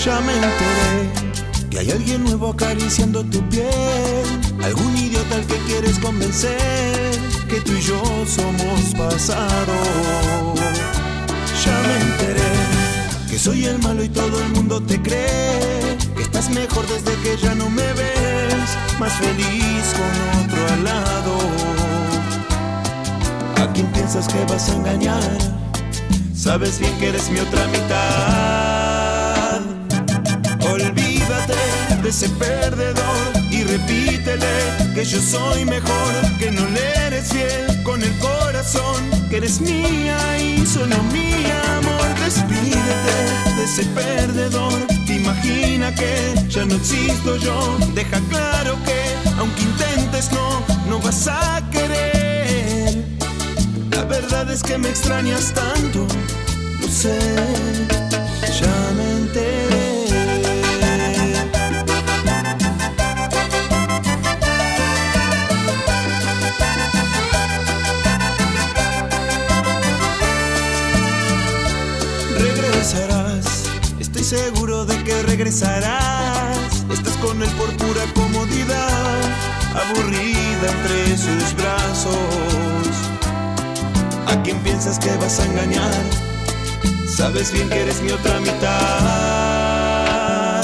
Ya me enteré que hay alguien nuevo acariciando tu piel, algún idiota al que quieres convencer que tú y yo somos pasado. Ya me enteré que soy el malo y todo el mundo te cree, que estás mejor desde que ya no me ves, más feliz con otro al lado. ¿A quién piensas que vas a engañar? Sabes bien que eres mi otra mitad. Olvídate de ese perdedor y repítele que yo soy mejor, que no le eres fiel con el corazón, que eres mía y solo mía, amor. Despídete de ese perdedor, imagina que ya no existo yo. Deja claro que aunque intentes no vas a querer. La verdad es que me extrañas tanto, lo sé, ya me enteré. Regresarás, estoy seguro de que regresarás. Estás con él por pura comodidad, aburrida entre sus brazos. ¿A quién piensas que vas a engañar? Sabes bien que eres mi otra mitad.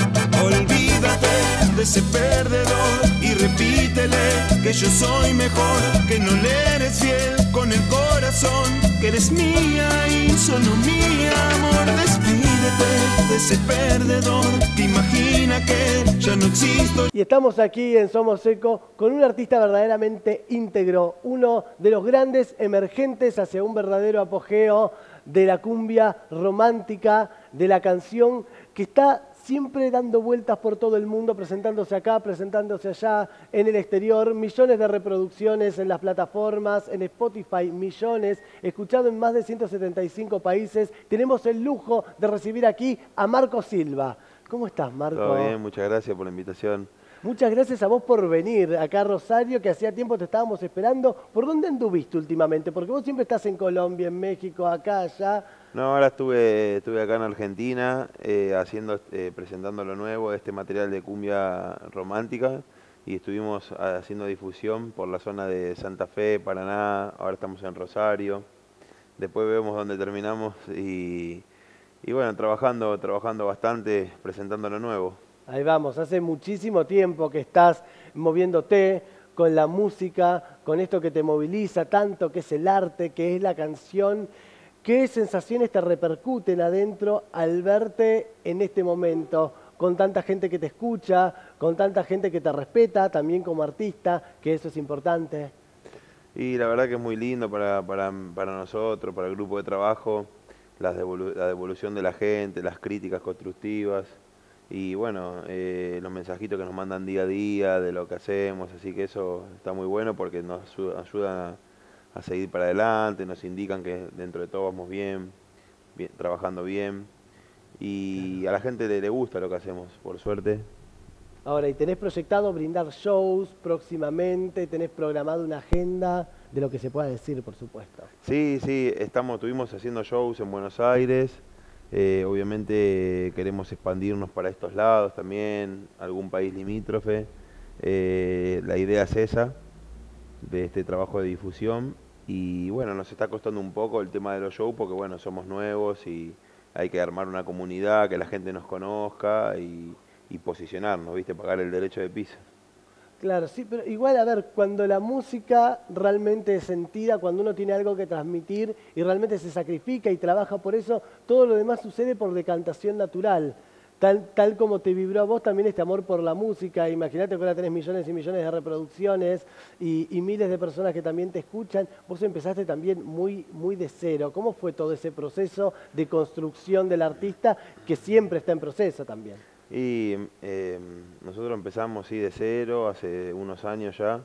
Olvídate de ese perdedor y repítele que yo soy mejor, que no le eres fiel con el corazón, que eres mía y solo mía, amor. Despídete de ese perdedor, te imagina que ya no existo. Y estamos aquí en Somos Eco con un artista verdaderamente íntegro, uno de los grandes emergentes hacia un verdadero apogeo de la cumbia romántica, de la canción que está siempre dando vueltas por todo el mundo, presentándose acá, presentándose allá, en el exterior, millones de reproducciones en las plataformas, en Spotify, millones, escuchado en más de 175 países. Tenemos el lujo de recibir aquí a Marco Silva. ¿Cómo estás, Marco? Todo bien, muchas gracias por la invitación. Muchas gracias a vos por venir acá a Rosario, que hacía tiempo te estábamos esperando. ¿Por dónde anduviste últimamente? Porque vos siempre estás en Colombia, en México, acá, allá. No, ahora estuve acá en Argentina presentando lo nuevo, este material de cumbia romántica, y estuvimos haciendo difusión por la zona de Santa Fe, Paraná. Ahora estamos en Rosario. Después vemos dónde terminamos y bueno, trabajando bastante, presentando lo nuevo. Ahí vamos, hace muchísimo tiempo que estás moviéndote con la música, con esto que te moviliza tanto, que es el arte, que es la canción. ¿Qué sensaciones te repercuten adentro al verte en este momento, con tanta gente que te escucha, con tanta gente que te respeta, también como artista, que eso es importante? Y la verdad que es muy lindo para nosotros, para el grupo de trabajo, la devolución de la gente, las críticas constructivas. Y bueno, los mensajitos que nos mandan día a día de lo que hacemos, así que eso está muy bueno porque nos ayudan a seguir para adelante, nos indican que dentro de todo vamos bien, trabajando bien, y a la gente le gusta lo que hacemos, por suerte. Ahora, ¿y tenés proyectado brindar shows próximamente? ¿Tenés programado una agenda de lo que se pueda decir, por supuesto? Sí, estuvimos haciendo shows en Buenos Aires. Obviamente queremos expandirnos para estos lados también, algún país limítrofe. La idea es esa, de este trabajo de difusión. Y bueno, nos está costando un poco el tema de los shows porque bueno, somos nuevos y hay que armar una comunidad, que la gente nos conozca y posicionarnos, ¿viste? Pagar el derecho de piso. Claro, sí, pero igual, a ver, cuando la música realmente es sentida, cuando uno tiene algo que transmitir y realmente se sacrifica y trabaja por eso, todo lo demás sucede por decantación natural. Tal como te vibró a vos también este amor por la música. Imagínate que ahora tenés millones y millones de reproducciones y miles de personas que también te escuchan. Vos empezaste también muy de cero. ¿Cómo fue todo ese proceso de construcción del artista que siempre está en proceso también? Y nosotros empezamos de cero, hace unos años ya,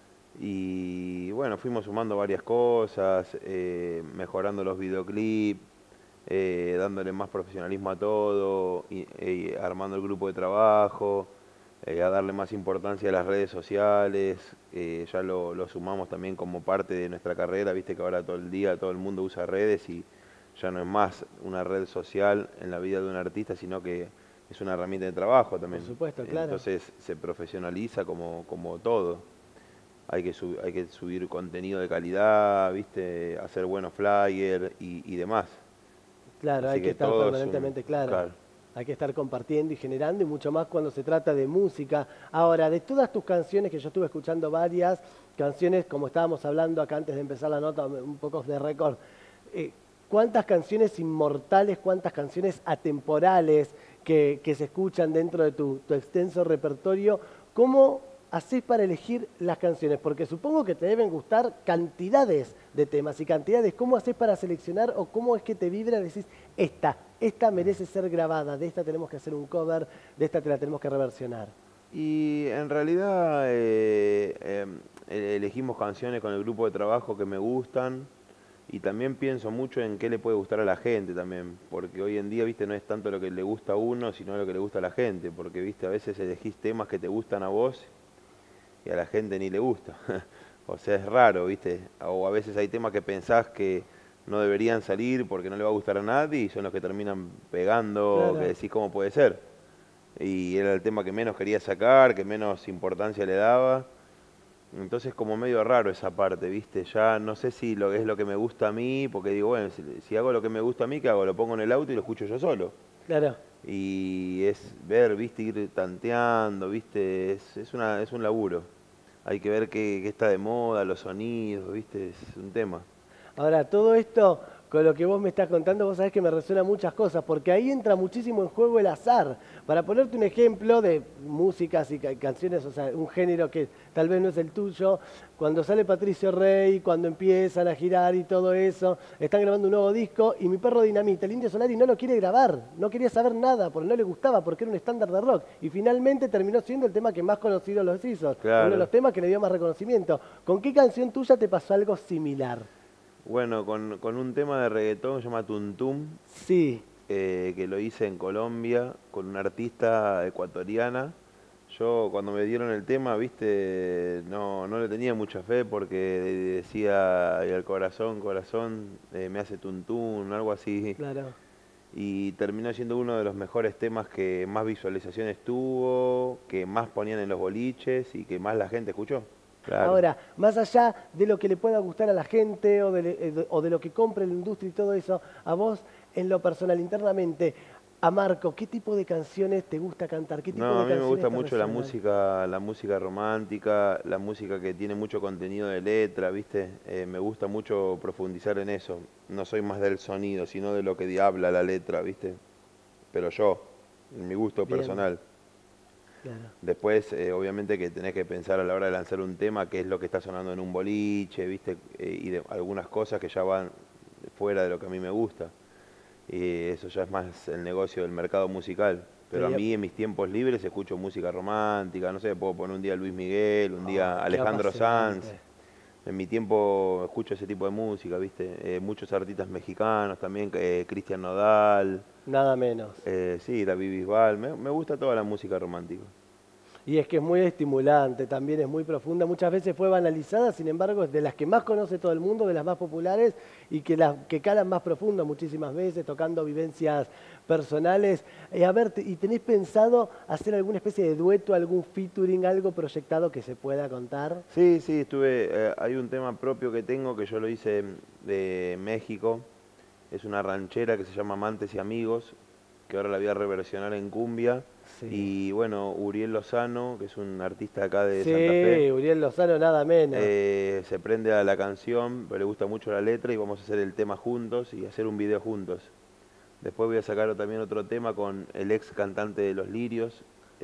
y bueno, fuimos sumando varias cosas, mejorando los videoclips, dándole más profesionalismo a todo, armando el grupo de trabajo, a darle más importancia a las redes sociales. Ya lo sumamos también como parte de nuestra carrera, viste que ahora todo el día todo el mundo usa redes y ya no es más una red social en la vida de un artista, sino que es una herramienta de trabajo también. Por supuesto, claro. Entonces se profesionaliza como todo. Hay que subir contenido de calidad, ¿viste? Hacer buenos flyers y demás. Claro, Así hay que estar permanentemente claro. Hay que estar compartiendo y generando, y mucho más cuando se trata de música. Ahora, de todas tus canciones, que yo estuve escuchando varias canciones, como estábamos hablando acá antes de empezar la nota, un poco de récord, ¿cuántas canciones inmortales, cuántas canciones atemporales que se escuchan dentro de tu extenso repertorio? ¿Cómo haces para elegir las canciones? Porque supongo que te deben gustar cantidades de temas y cantidades. ¿Cómo haces para seleccionar o cómo es que te vibra y decís, esta merece ser grabada, de esta tenemos que hacer un cover, de esta te la tenemos que reversionar? Y en realidad elegimos canciones con el grupo de trabajo que me gustan, y también pienso mucho en qué le puede gustar a la gente también, porque hoy en día, viste, no es tanto lo que le gusta a uno, sino lo que le gusta a la gente, porque, viste, a veces elegís temas que te gustan a vos y a la gente ni le gusta. O sea, es raro, viste, o a veces hay temas que pensás que no deberían salir porque no le va a gustar a nadie y son los que terminan pegando, Claro. que decís cómo puede ser. Y era el tema que menos quería sacar, que menos importancia le daba. Entonces como medio raro esa parte, ¿viste? Ya no sé si es lo que me gusta a mí, porque digo, bueno, si hago lo que me gusta a mí, ¿qué hago? Lo pongo en el auto y lo escucho yo solo. Claro. Y es ver, ¿viste? Ir tanteando, ¿viste? Es un laburo. Hay que ver qué está de moda, los sonidos, ¿viste? Es un tema. Ahora, todo esto, con lo que vos me estás contando, vos sabés que me resuena muchas cosas, porque ahí entra muchísimo en juego el azar. Para ponerte un ejemplo de músicas y canciones, o sea, un género que tal vez no es el tuyo, cuando sale Patricio Rey, cuando empiezan a girar y todo eso, están grabando un nuevo disco y Mi Perro Dinamita, el Indio Solari no lo quiere grabar, no quería saber nada, porque no le gustaba, porque era un estándar de rock. Y finalmente terminó siendo el tema que más conocido los hizo, Claro. uno de los temas que le dio más reconocimiento. ¿Con qué canción tuya te pasó algo similar? Bueno, con un tema de reggaetón que se llama Tuntum, Sí. que lo hice en Colombia con una artista ecuatoriana. Yo cuando me dieron el tema, viste, no le tenía mucha fe porque decía, "Ay, el corazón, me hace tuntún", algo así. Claro. Y terminó siendo uno de los mejores temas que más visualizaciones tuvo, que más ponían en los boliches y que más la gente escuchó. Claro. Ahora, más allá de lo que le pueda gustar a la gente o de lo que compre la industria y todo eso, a vos, en lo personal, internamente, a Marco, ¿qué tipo de canciones te gusta cantar? ¿Qué tipo No, de a mí me canciones gusta te mucho resuenan? la música romántica, la música que tiene mucho contenido de letra, ¿viste? Me gusta mucho profundizar en eso. No soy más del sonido, sino de lo que habla la letra, ¿viste? Pero yo, en mi gusto Bien. personal. Claro. Después, obviamente que tenés que pensar a la hora de lanzar un tema, qué es lo que está sonando en un boliche, ¿viste? Y de algunas cosas que ya van fuera de lo que a mí me gusta. Y eso ya es más el negocio del mercado musical. Pero a mí en mis tiempos libres escucho música romántica, no sé, puedo poner un día Luis Miguel, un día qué Alejandro Sanz. apasionante. En mi tiempo escucho ese tipo de música, ¿viste? Muchos artistas mexicanos también, Cristian Nodal, Nada menos. sí, David Bisbal. Me gusta toda la música romántica. Y es que es muy estimulante, también es muy profunda. Muchas veces fue banalizada, sin embargo, es de las que más conoce todo el mundo, de las más populares y que calan más profundo muchísimas veces, tocando vivencias personales. A ver, ¿y tenés pensado hacer alguna especie de dueto, algún featuring, algo proyectado que se pueda contar? Sí, hay un tema propio que tengo que yo lo hice de México. Es una ranchera que se llama Amantes y Amigos, que ahora la voy a reversionar en cumbia. Sí. Y bueno, Uriel Lozano, que es un artista acá de Sí, Santa Fe, Uriel Lozano, nada menos. se prende a la canción, pero le gusta mucho la letra y vamos a hacer el tema juntos y hacer un video juntos. Después voy a sacar también otro tema con el ex cantante de Los Lirios,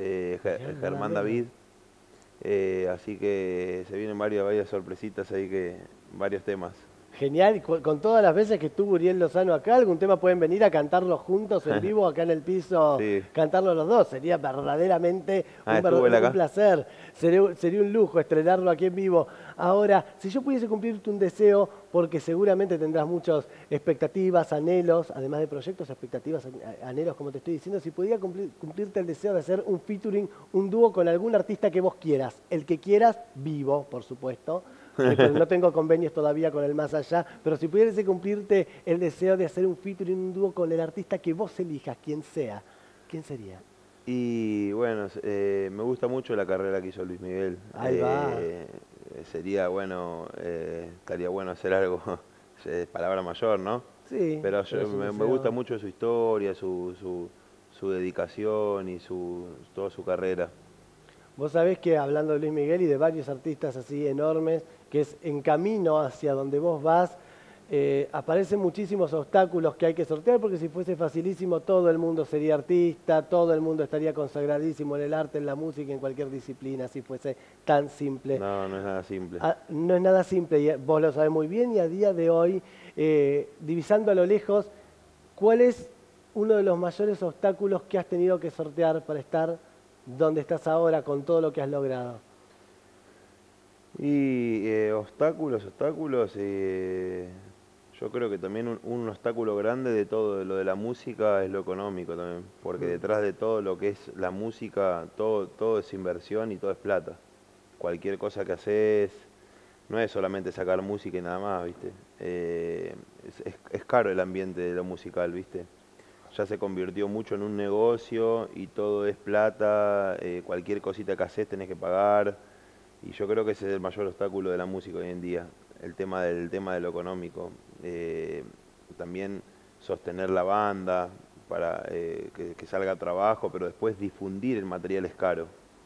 Germán David. Así que se vienen varias sorpresitas ahí, varios temas. Genial, y con todas las veces que estuvo Uriel Lozano acá, algún tema pueden venir a cantarlo juntos en vivo, acá en el piso, Sí. cantarlo los dos. Sería verdaderamente ¿Estuvo él acá? un placer, sería un lujo estrenarlo aquí en vivo. Ahora, si yo pudiese cumplirte un deseo, porque seguramente tendrás muchas expectativas, anhelos, además de proyectos, expectativas, anhelos, como te estoy diciendo, si pudiera cumplirte el deseo de hacer un featuring, un dúo con algún artista que vos quieras, el que quieras, vivo, por supuesto. No tengo convenios todavía con el Más Allá, pero si pudiese cumplirte el deseo de hacer un featuring, un dúo con el artista que vos elijas, quien sea, ¿quién sería? Y bueno, me gusta mucho la carrera que hizo Luis Miguel. Ahí va. Sería bueno, estaría bueno hacer algo, es palabra mayor, ¿no? Sí, Pero pero es un me deseo. gusta mucho su historia, su dedicación y toda su carrera. Vos sabés que hablando de Luis Miguel y de varios artistas así enormes, que es en camino hacia donde vos vas, aparecen muchísimos obstáculos que hay que sortear, porque si fuese facilísimo todo el mundo sería artista, todo el mundo estaría consagradísimo en el arte, en la música, en cualquier disciplina, si fuese tan simple. No, no es nada simple. No es nada simple, y vos lo sabés muy bien, y a día de hoy, divisando a lo lejos, ¿cuál es uno de los mayores obstáculos que has tenido que sortear para estar donde estás ahora con todo lo que has logrado? Y obstáculos, yo creo que también un obstáculo grande de todo lo de la música es lo económico también, porque detrás de todo lo que es la música, todo es inversión y todo es plata. Cualquier cosa que haces, no es solamente sacar música y nada más, ¿viste? Es caro el ambiente de lo musical, ¿viste? Ya se convirtió mucho en un negocio y todo es plata, cualquier cosita que haces tenés que pagar, y yo creo que ese es el mayor obstáculo de la música hoy en día, el tema de lo económico. También sostener la banda para que salga trabajo, pero después difundir el material es caro.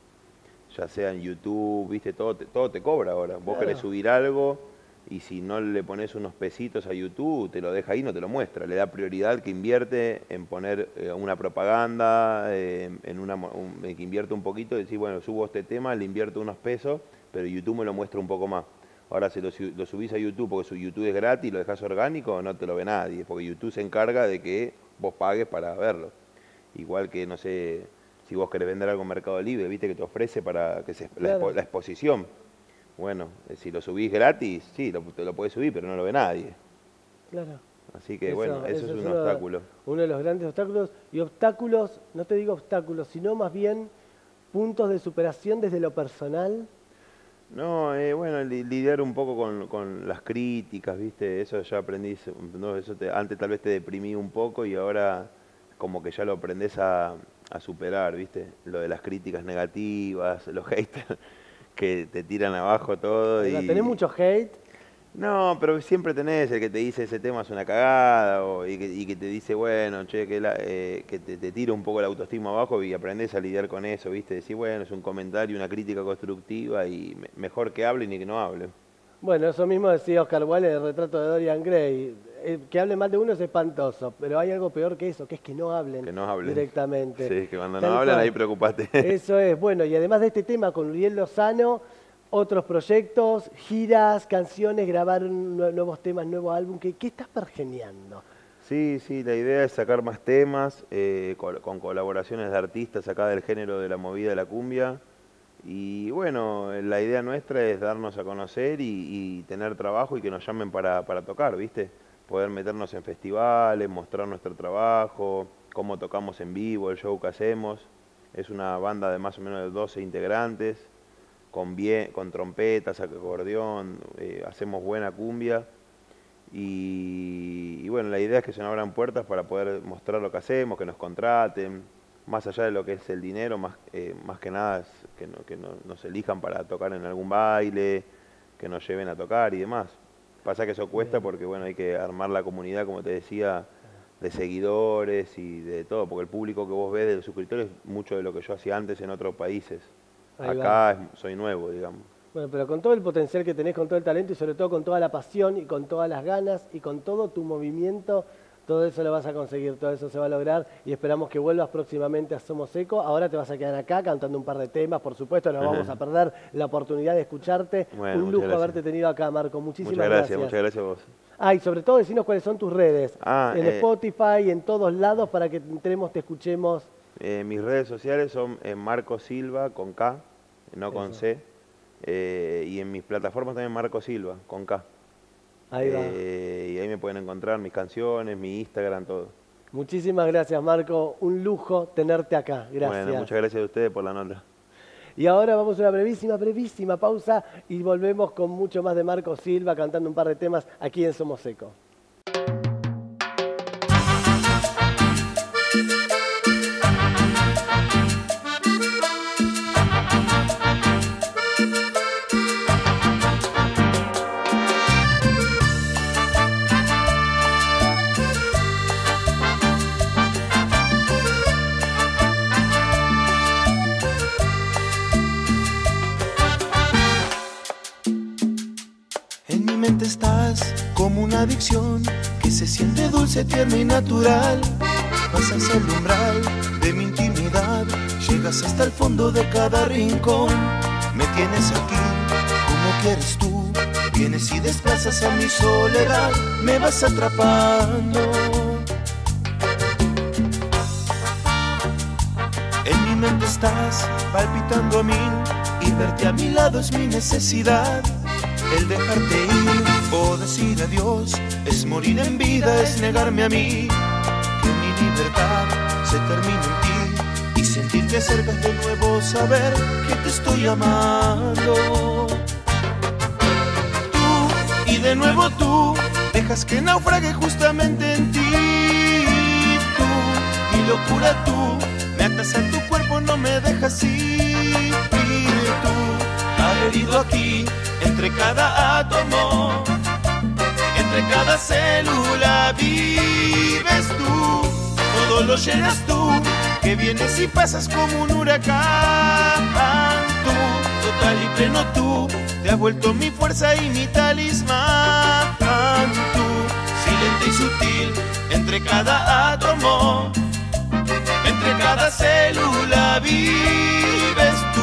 Ya sea en YouTube, ¿viste? Todo te cobra ahora. Vos querés subir algo y si no le pones unos pesitos a YouTube, te lo deja ahí, no te lo muestra. Le da prioridad que invierte en poner una propaganda, que invierte un poquito y decir, bueno, subo este tema, le invierto unos pesos, pero YouTube me lo muestra un poco más. Ahora, si lo subís a YouTube porque su YouTube es gratis y lo dejás orgánico, no te lo ve nadie, porque YouTube se encarga de que vos pagues para verlo. Igual que, no sé, si vos querés vender algo en Mercado Libre, viste que te ofrece para que Claro. la exposición. Bueno, si lo subís gratis, sí, te lo podés subir, pero no lo ve nadie. Claro. Así que bueno, eso es un obstáculo. Uno de los grandes obstáculos. Y obstáculos, no te digo obstáculos, sino más bien puntos de superación desde lo personal. No, bueno, lidiar un poco con las críticas, ¿viste? Eso ya aprendí, no, antes tal vez te deprimí un poco y ahora como que ya lo aprendés a superar, ¿viste? Lo de las críticas negativas, los haters que te tiran abajo todo ¿Tenés mucho hate? No, pero siempre tenés el que te dice ese tema es una cagada y que te dice, bueno, che, que te tira un poco la autoestima abajo y aprendés a lidiar con eso, ¿viste? Decís, bueno, es un comentario, una crítica constructiva y mejor que hablen y que no hablen. Bueno, eso mismo decía Oscar Wilde en el retrato de Dorian Gray. Que hablen mal de uno es espantoso, pero hay algo peor que eso, que es que no hablen, directamente. Sí, que cuando no hablan ahí preocupate. Eso es, bueno, y además de este tema con Uriel Lozano, otros proyectos, giras, canciones, grabar nuevos temas, nuevo álbum, ¿qué estás pergeneando? Sí, la idea es sacar más temas, con colaboraciones de artistas acá del género de la movida de la cumbia. Y bueno, la idea nuestra es darnos a conocer y tener trabajo y que nos llamen para tocar, ¿viste? Poder meternos en festivales, mostrar nuestro trabajo, cómo tocamos en vivo, el show que hacemos. Es una banda de más o menos de 12 integrantes, con trompetas, acordeón, hacemos buena cumbia. Y bueno, la idea es que se nos abran puertas para poder mostrar lo que hacemos, que nos contraten, más allá de lo que es el dinero, más que nada es que nos elijan para tocar en algún baile, que nos lleven a tocar y demás. Pasa que eso cuesta porque bueno, hay que armar la comunidad, como te decía, de seguidores y de todo, porque el público que vos ves de los suscriptores es mucho de lo que yo hacía antes en otros países. Acá soy nuevo, digamos. Bueno, pero con todo el potencial que tenés, con todo el talento y sobre todo con toda la pasión y con todas las ganas y con todo tu movimiento, todo eso lo vas a conseguir, todo eso se va a lograr y esperamos que vuelvas próximamente a Somos Eco. Ahora te vas a quedar acá cantando un par de temas, por supuesto, no vamos a perder la oportunidad de escucharte. Bueno, un lujo haberte tenido acá, Marco. Muchísimas gracias. Muchas gracias a vos. Y sobre todo decinos cuáles son tus redes, en Spotify, en todos lados, para que entremos, te escuchemos. Mis redes sociales son Marco Silva, con K, no con C, y en mis plataformas también Marco Silva, con K. Ahí va. Y ahí me pueden encontrar mis canciones, mi Instagram, todo. Muchísimas gracias, Marco. Un lujo tenerte acá. Gracias. Bueno, muchas gracias a ustedes por la nota. Y ahora vamos a una brevísima pausa y volvemos con mucho más de Marco Silva cantando un par de temas aquí en Somos Eco. adicción que se siente dulce, tierna y natural. Pasas el umbral de mi intimidad, llegas hasta el fondo de cada rincón. Me tienes aquí como quieres tú, vienes y desplazas a mi soledad, me vas atrapando. En mi mente estás palpitando a mil y verte a mi lado es mi necesidad. El dejarte ir o decir adiós es morir en vida, es negarme a mí. Que mi libertad se termine en ti y sentirte cerca de nuevo, saber que te estoy amando. Tú y de nuevo tú dejas que naufrague justamente en ti. Tú, mi locura tú, me atas a tu cuerpo, no me dejas ir. Tú, adherido aquí entre cada átomo, entre cada célula vives tú, todo lo llenas tú, que vienes y pasas como un huracán. Tú, total y pleno tú, te has vuelto mi fuerza y mi talismán. Tú, silente y sutil, entre cada átomo, entre cada célula vives tú.